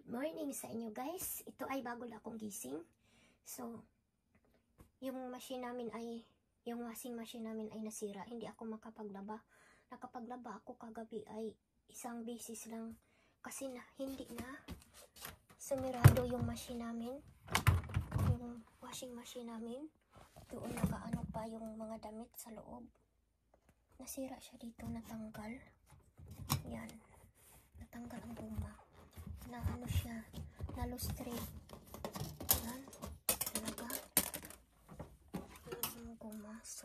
morning sa inyo guys. Ito ay bago lang akong gising. So, yung machine namin ay, yung washing machine namin ay nasira. Hindi ako makapaglaba. Nakapaglaba ako kagabi ay isang beses lang. Kasi hindi na sumirado yung machine namin. Yung washing machine namin. Doon nakaano pa yung mga damit sa loob. Nasira siya dito, natanggal. Yan. Natanggal ang guma. Na ano siya, na-lustrate. Yan, talaga. Yung guma. So,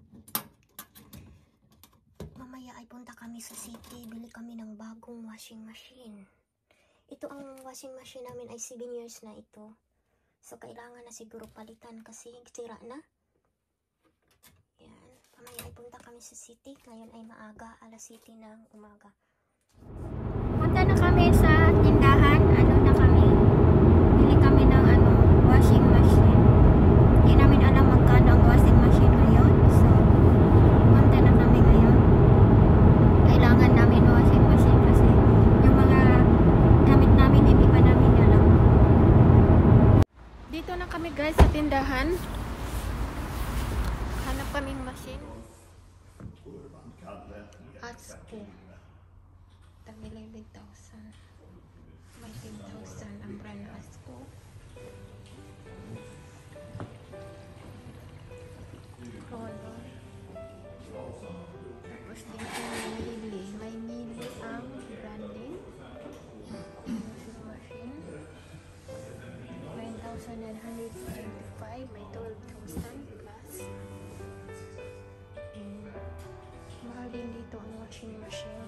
mamaya ay punta kami sa city. Bili kami ng bagong washing machine. Ito ang washing machine namin ay 7 years na ito. So, kailangan na siguro palitan kasi sira na. Yan, mamaya ay punta kami sa city. Ngayon ay maaga, alas 7 ng umaga. Punta na kami sa tindahan. Ano na kami? Bili kami ng washing machine. Hindi namin alam magkano ang washing machine ngayon. So, punta na kami ngayon. Kailangan namin washing machine kasi yung mga gamit namin hindi pa namin alam. Dito na kami guys sa tindahan. Hanap kaming machine. Asko. Tagilay 10,000. May 10,000 ang brand Asko. Color. Tapos dito may mili ang branding. Machine. 9,925. May 12,000 plus. Mahal din dito ang washing machine.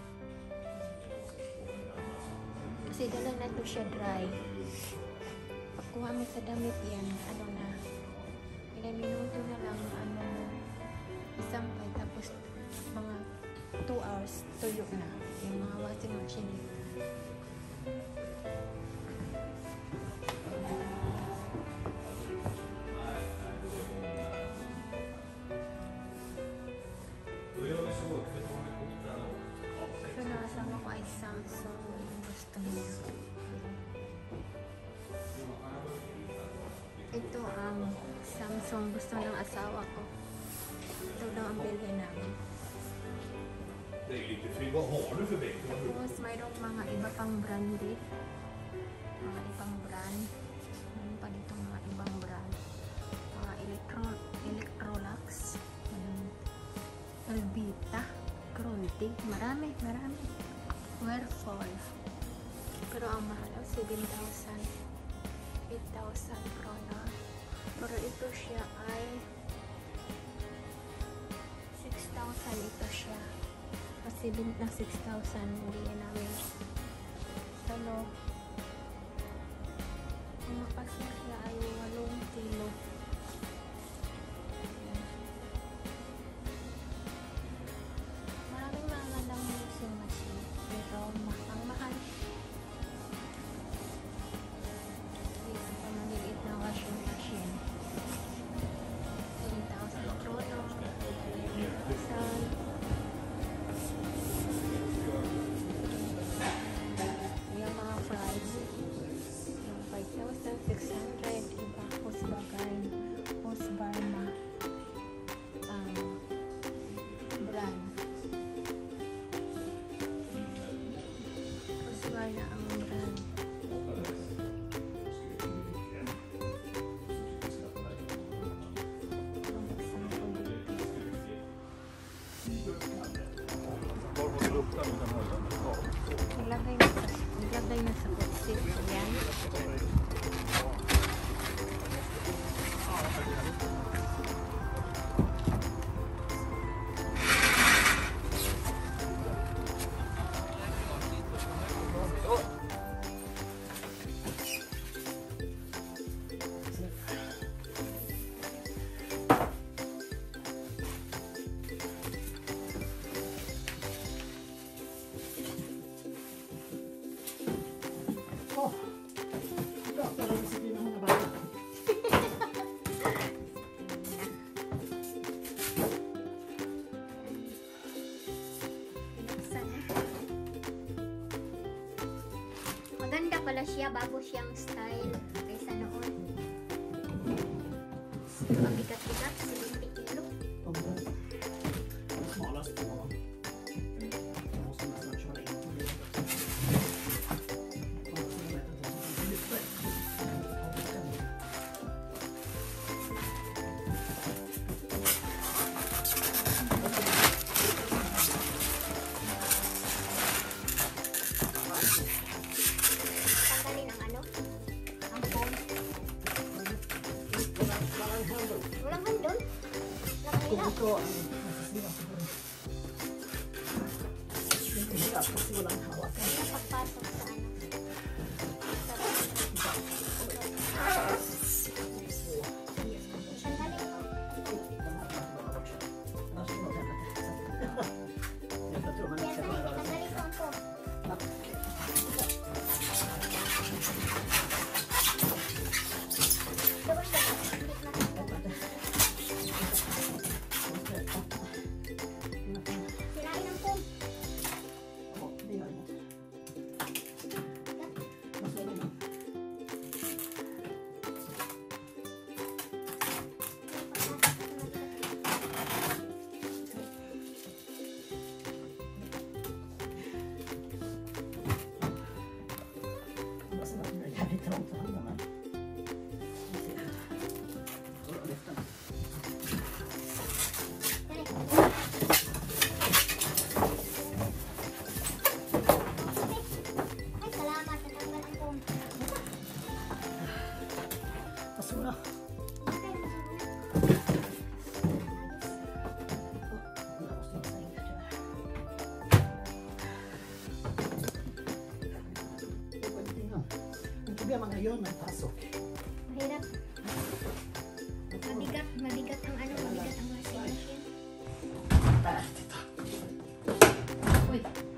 Kasi dala na to siya dry. Pagkuha mo sa damit yan, ano na, ilang minuto na lang, isampay, tapos mga 2 hours, tuyo na yung mga washing machine dito. So, nakasama ko ay Samsung. Gusto niya. Ito ang Samsung gusto ng asawa ko. Ito daw ang bilhin namin. Tapos mayroong mga iba pang branded. Mga ibang brand. Mayroon pa dito mga ibang brand. Mga Electrolux. Elvita. Cronty. Marami. Whirlpool. Pero ang mahal, 7,000. 8,000 krona. Pero ito siya ay 6,000 ito siya. Kasi bint na 6,000 hindi yan namin. Salo. Ang makasya siya ay 8 kilo. Maraming mga magandang washing machine. Pero ang mahal. Washing machine. 10,000 krono. Yung mga fries. Yung 5,600. Iba. Husbagay. Husbarma. Brand. Husbarma ang brand. Ilagay na sa kotse. Ayan. Mura siya, bago siyang style kaysa noon. Ang bigat-bigat, 70 kilo. Smalast på. Jag måste nästan köra in på det. Tanggalin ang ano? Ang foam. Walang handle? Nakahilap. Pagpasok sa ano? Tanggalin mo. Yan, tanggalin ko ang foam. Double siya. Sirain ang foam. Ay, salamat. Natanggal ang foam. Basura. Okay, Inte blir man gör med pasok. mahirap. Mabigat ang ano, mabigat ang washing machine. Där, titta. Uy.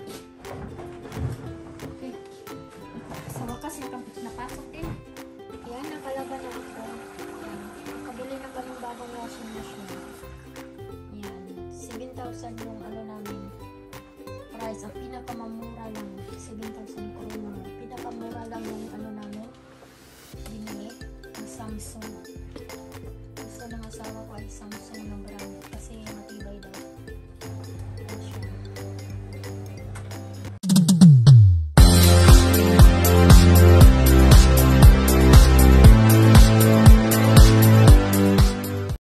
Okay. Sa wakas napasok din. Yan, nakalaban na ako. Nakabili na kami bagong washing machine. Yan. 7,000 yung ano namin. Price. Ang pinakamamura lang. 7,000 krona. Pinakamura lang yung ano namin. Binili. Ang Samsung. Gusto ng asawa ko ay Samsung ng brand. Kasi matibay daw.